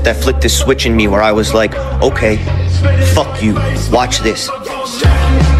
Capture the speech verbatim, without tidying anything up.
moment that flipped the switch in me where I was like, okay, fuck you, watch this.